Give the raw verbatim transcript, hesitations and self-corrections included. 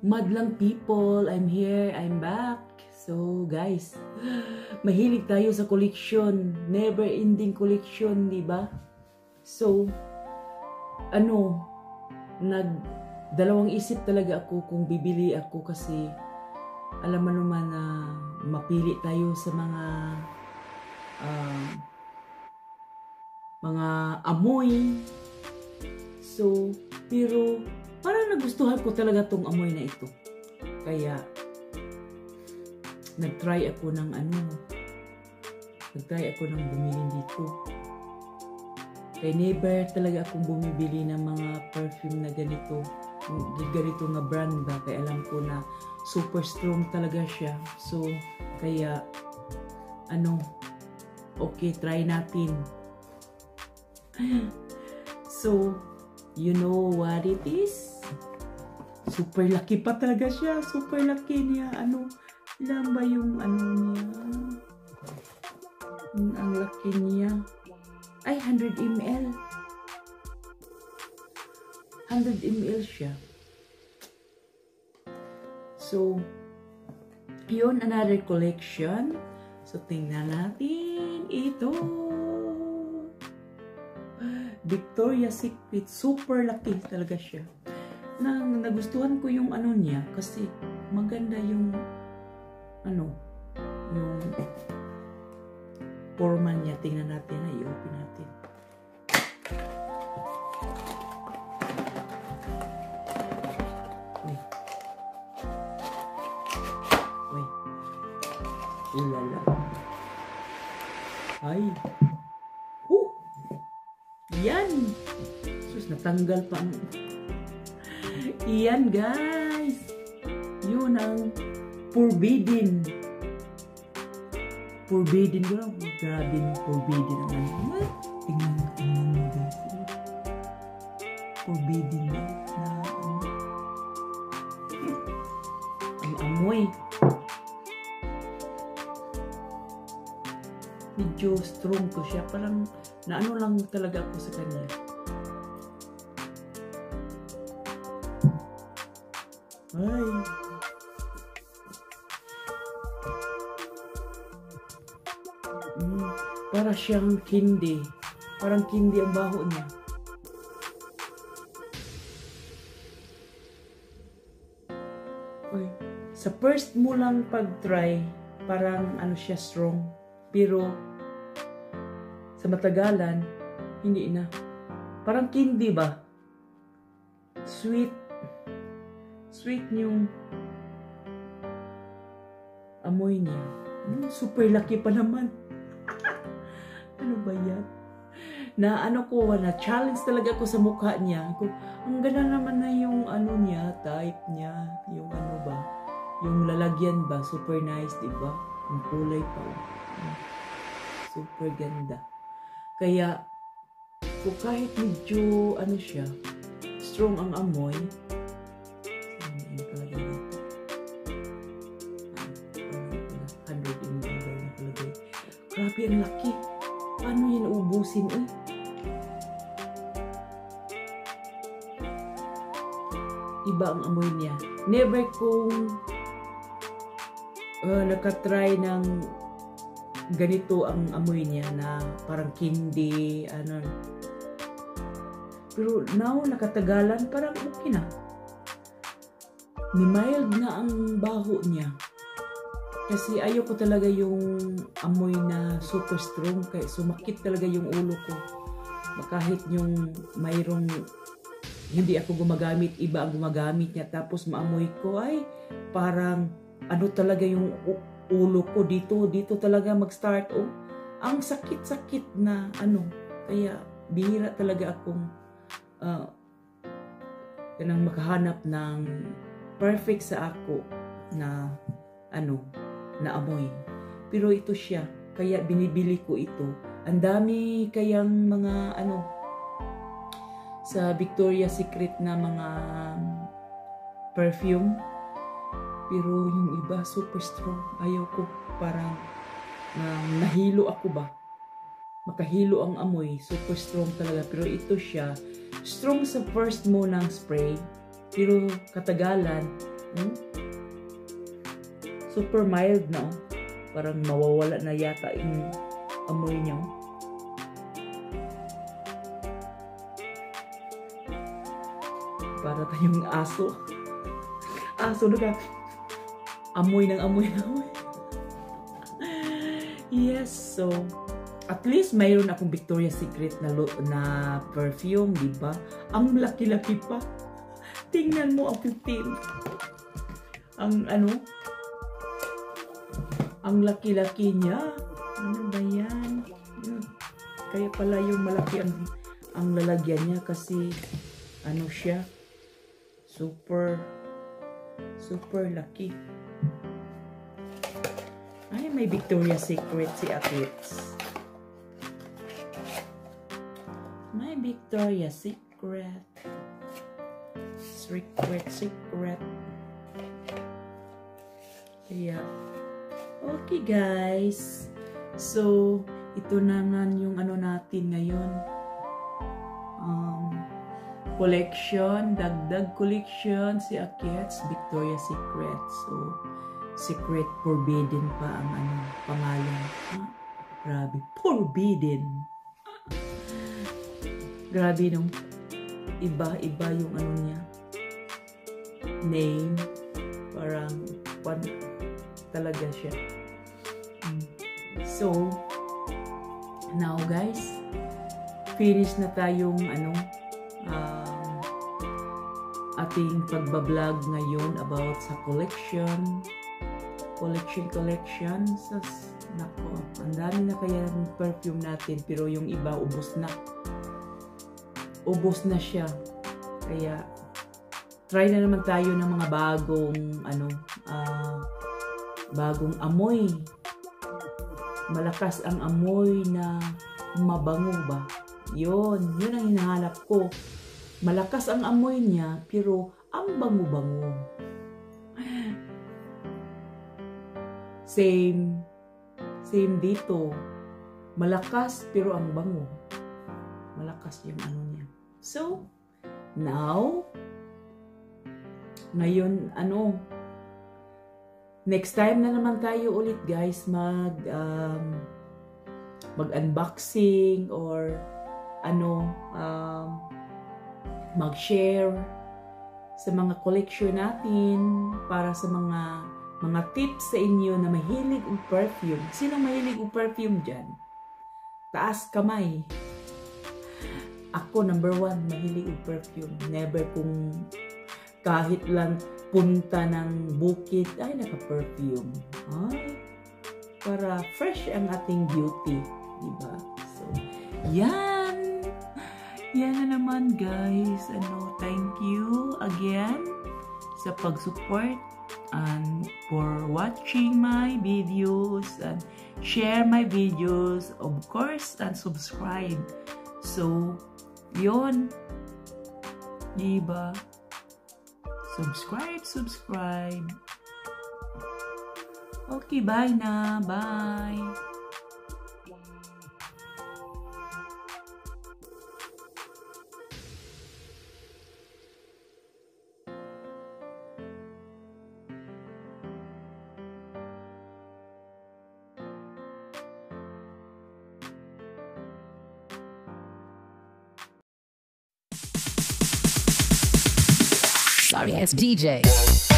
Madlang people, I'm here, I'm back. So guys, mahilig tayo sa collection, never ending collection, di ba? So, ano, nag dalawang isip talaga ako kung bibili ako kasi alam mo naman na mapili tayo sa mga uh, mga amoy. So, pero parang nagustuhan ko talaga tong amoy na ito. Kaya, nag-try ako ng ano, nag-try ako ng bumili dito. Kaya never talaga akong bumibili ng mga perfume na ganito. Ganito na brand ba. Kaya alam ko na super strong talaga siya. So, kaya, ano, okay, try natin. So, you know what it is? Super laki pa talaga siya. Super laki niya. Ano, ilan ba yung ano niya? Ang laki niya. Ay, one hundred milliliters. one hundred milliliters siya. So, yun, another collection. So, tingnan natin ito. Victoria's Secret. Super laki talaga siya. Nang nagustuhan ko yung ano niya kasi maganda yung ano, yung forma niya. Tingnan natin. Ay, i-open natin. Uy. Uy. Ulala. Ay. Oh! Yan! Sus, natanggal pa ang... Yan, guys! Yun ang forbidden. Forbidden ko lang. Grabe yung forbidden naman. Tingnan mo, tingnan mo, guys. Forbidden na. na ano. Ang amoy. Medyo strong ko siya. Parang naano lang talaga ako sa kanya. Ay. Mm, para siyang candy. Parang candy ang baho niya. Ay. Sa first mo lang pag-try, parang ano siya, strong. Pero sa matagalan, hindi na. Parang candy ba? Sweet. Sweet yung amoy niya. Hmm, super laki pa naman. Ano ba yan? Na ano ko, na challenge talaga ako sa mukha niya. Ako, ang ganda naman na yung ano niya, type niya. Yung ano ba? Yung lalagyan ba? Super nice, diba? Ang kulay pa. Super ganda. Kaya, kung kahit medyo, ano siya, strong ang amoy, grabe ang laki. Paano yan ubusin eh? Iba ang amoy niya. Never kong uh, nakatry ng ganito ang amoy niya na parang candy, ano. Pero now, nakatagalan, parang okay na. Ni mild na ang baho niya. Kasi ayoko talaga yung amoy na super strong. Kaya sumakit talaga yung ulo ko. Kahit yung mayroong hindi ako gumagamit, iba ang gumagamit niya. Tapos maamoy ko, ay parang ano talaga yung ulo ko dito. Dito talaga mag-start. Oh, ang sakit-sakit na ano. Kaya bihira talaga akong uh, kanang makahanap ng perfect sa ako na ano, na amoy. Pero ito siya, kaya binibili ko ito. Ang dami kayang mga ano sa Victoria's Secret na mga perfume. Pero yung iba super strong. Ayaw ko, parang uh, nahilo ako ba? Makahilo ang amoy, super strong talaga. Pero ito siya, strong sa first mo ng spray. Pero katagalan, Hmm? Super mild na. Oh. Parang mawawala na yata yung amoy niya. Oh. Para tayong aso. Aso na ka. Amoy ng amoy ng amoy. Yes, so at least mayroon akong Victoria's Secret na na perfume, di ba? Ang laki-laki pa. Tingnan mo ang fifteen. Ang ano? Ang laki-laki niya. Ano ba yan? Kaya pala yung malaki ang ang lalagyan niya kasi ano siya? Super super laki. Ay, may Victoria's Secret si Akits. May Victoria's Secret. Secret, secret. Kaya, okay guys. So, ito naman yung ano natin ngayon. Um, collection, dagdag collection si Akits, Victoria's Secret. So, Secret Forbidden pa ang ano, pangalan. Ah, grabe, Forbidden. Grabe nung iba-iba yung ano niya. Name. Parang pan, talaga siya. So, now guys, finish na tayong ano, um, ating pagbablog ngayon about sa collection. Collection, collection. Sas, nako, ang dami na kaya ng perfume natin, pero yung iba ubos na. Ubos na siya. Kaya, try na naman tayo ng mga bagong, ano, uh, bagong amoy. Malakas ang amoy na mabango ba? Yun, yun ang hinahanap ko. Malakas ang amoy niya, pero ang bango-bango. Same, same dito. Malakas, pero ang bango. Malakas yung ano niya. So, now, ngayon, ano, next time na naman tayo ulit guys, mag, um, mag-unboxing or, ano, um, mag-share sa mga collection natin para sa mga mga tips sa inyo na mahilig ang perfume. Sino mahilig ang perfume dyan? Taas kamay. Ako, number one, mahilig ang perfume. Never kung kahit lang punta ng bukid, ay, naka-perfume. Ay, para fresh ang ating beauty. Diba? So, yan. Yan na naman, guys. Ano, thank you again sa pag-support and for watching my videos and share my videos, of course, and subscribe. So, yun. Diba? Subscribe, subscribe. Okay, bye na. Bye. Sorry, it's D J.